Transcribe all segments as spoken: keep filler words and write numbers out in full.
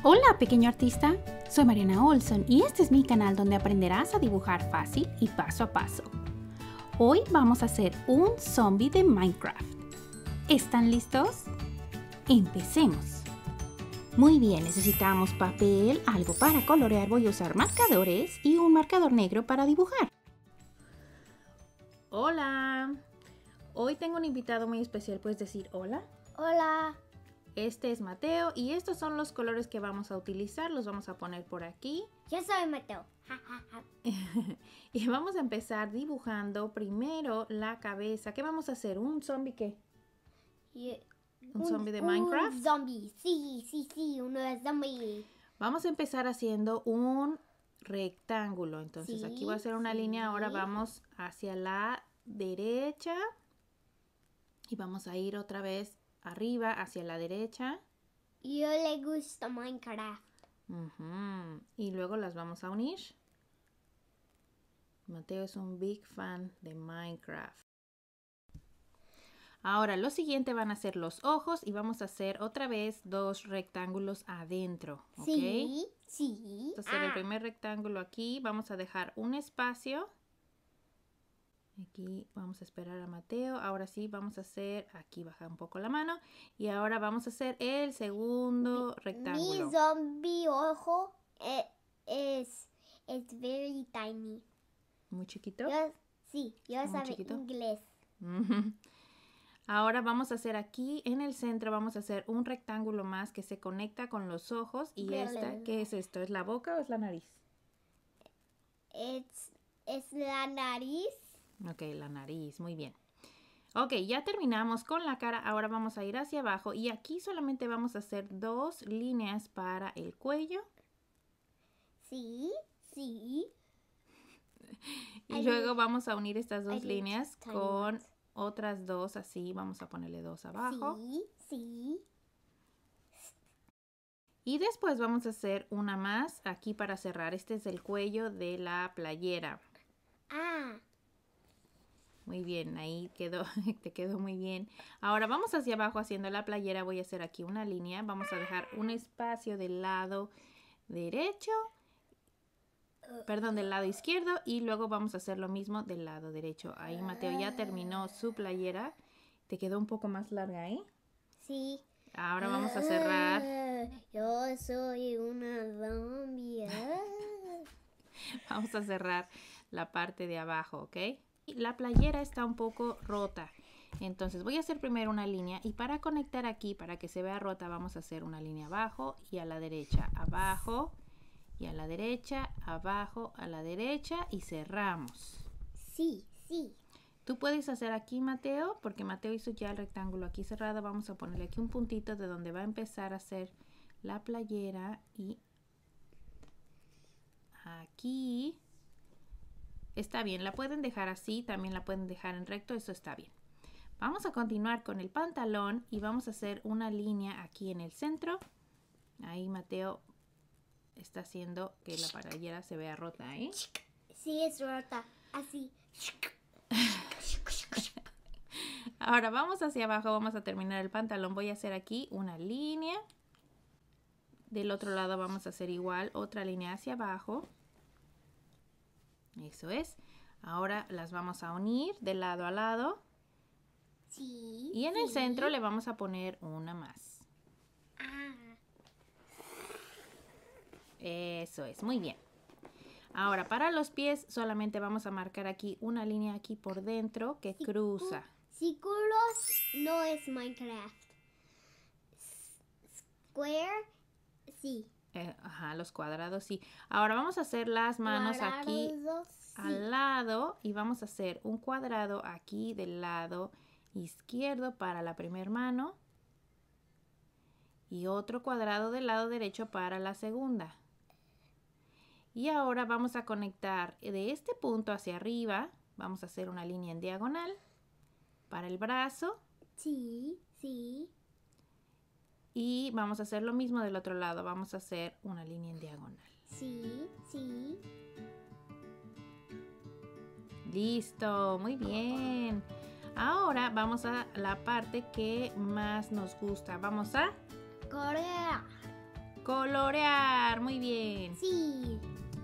Hola pequeño artista, soy Mariana Olson y este es mi canal donde aprenderás a dibujar fácil y paso a paso. Hoy vamos a hacer un zombie de Minecraft. ¿Están listos? Empecemos. Muy bien, necesitamos papel, algo para colorear, voy a usar marcadores y un marcador negro para dibujar. Hola, hoy tengo un invitado muy especial, ¿puedes decir hola? Hola. Este es Mateo y estos son los colores que vamos a utilizar, los vamos a poner por aquí. Yo soy Mateo. Y vamos a empezar dibujando primero la cabeza. ¿Qué vamos a hacer? ¿Un zombie qué? Y- ¿Un zombie de Minecraft? Un zombie, sí, sí, sí, uno de zombie. Vamos a empezar haciendo un rectángulo. Entonces Sí, aquí voy a hacer una sí. línea. Ahora vamos hacia la derecha. Y vamos a ir otra vez arriba hacia la derecha. Yo le gusta Minecraft. Ujú. Y luego las vamos a unir. Mateo es un big fan de Minecraft. Ahora lo siguiente van a ser los ojos y vamos a hacer otra vez dos rectángulos adentro. ¿Ok? Sí, sí. Vamos a hacer el Ah, primer rectángulo aquí. Vamos a dejar un espacio. Aquí vamos a esperar a Mateo. Ahora sí vamos a hacer, aquí baja un poco la mano. Y ahora vamos a hacer el segundo rectángulo. Mi zombie ojo eh, es, es very tiny. Muy chiquito. Yo, sí, yo Muy sabe chiquito. inglés. Ujú. Ahora vamos a hacer aquí en el centro, vamos a hacer un rectángulo más que se conecta con los ojos. Y esta, ¿qué es esto? ¿Es la boca o es la nariz? Es, es la nariz. Ok, la nariz, muy bien. Ok, ya terminamos con la cara, ahora vamos a ir hacia abajo y aquí solamente vamos a hacer dos líneas para el cuello. Sí, sí. Y I luego vamos a unir estas dos I need líneas tiny con ones. otras dos, así vamos a ponerle dos abajo. Sí, sí. Y después vamos a hacer una más aquí para cerrar. Este es el cuello de la playera. Ah, Muy bien, ahí quedó, te quedó muy bien. Ahora vamos hacia abajo haciendo la playera. Voy a hacer aquí una línea. Vamos a dejar un espacio del lado derecho, perdón, del lado izquierdo. Y luego vamos a hacer lo mismo del lado derecho. Ahí Mateo ya terminó su playera. Te quedó un poco más larga, ¿eh? sí. Ahora vamos a cerrar. Ah, yo soy una zombie. Ah. Vamos a cerrar la parte de abajo, ¿ok? La playera está un poco rota. Entonces voy a hacer primero una línea y para conectar aquí, para que se vea rota, vamos a hacer una línea abajo y a la derecha, abajo y a la derecha, abajo, a la derecha y cerramos. Sí, sí. Tú puedes hacer aquí, Mateo, porque Mateo hizo ya el rectángulo aquí cerrado. Vamos a ponerle aquí un puntito de donde va a empezar a hacer la playera y aquí. Está bien, la pueden dejar así, también la pueden dejar en recto, eso está bien. Vamos a continuar con el pantalón y vamos a hacer una línea aquí en el centro. Ahí Mateo está haciendo que la playera se vea rota, ¿eh? Sí, es rota. Así. Ahora vamos hacia abajo, vamos a terminar el pantalón. Voy a hacer aquí una línea. Del otro lado vamos a hacer igual, otra línea hacia abajo. Eso es. Ahora las vamos a unir de lado a lado. Sí. Y en el sí. centro le vamos a poner una más. Ah, Eso es, muy bien. Ahora para los pies solamente vamos a marcar aquí una línea aquí por dentro que cruza. círculos no es Minecraft. S- Square, sí. Eh, ajá, los cuadrados sí. Ahora vamos a hacer las manos aquí Cuadrados, sí. al lado y vamos a hacer un cuadrado aquí del lado izquierdo para la primera mano y otro cuadrado del lado derecho para la segunda. Y ahora vamos a conectar de este punto hacia arriba, vamos a hacer una línea en diagonal para el brazo Sí, sí. y vamos a hacer lo mismo del otro lado, vamos a hacer una línea en diagonal. Sí, sí. Listo, muy bien. Ahora vamos a la parte que más nos gusta. Vamos a Corea. colorear. Muy bien. Sí.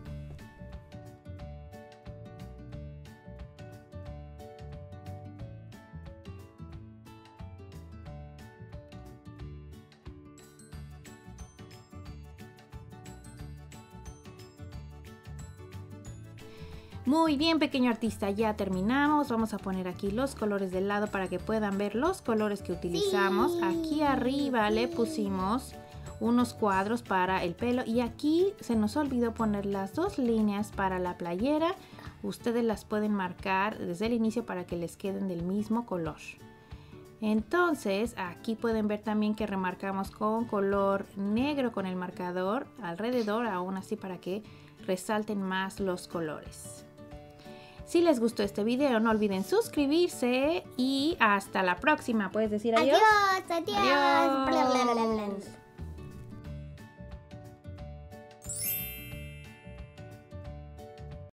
Muy bien, pequeño artista, ya terminamos. Vamos a poner aquí los colores del lado para que puedan ver los colores que utilizamos. Sí, aquí arriba sí. le pusimos unos cuadros para el pelo y aquí se nos olvidó poner las dos líneas para la playera. Ustedes las pueden marcar desde el inicio para que les queden del mismo color. Entonces aquí pueden ver también que remarcamos con color negro con el marcador alrededor, aún así para que resalten más los colores. Si les gustó este video, no olviden suscribirse y hasta la próxima. ¿Puedes decir adiós? Adiós, adiós. Adiós.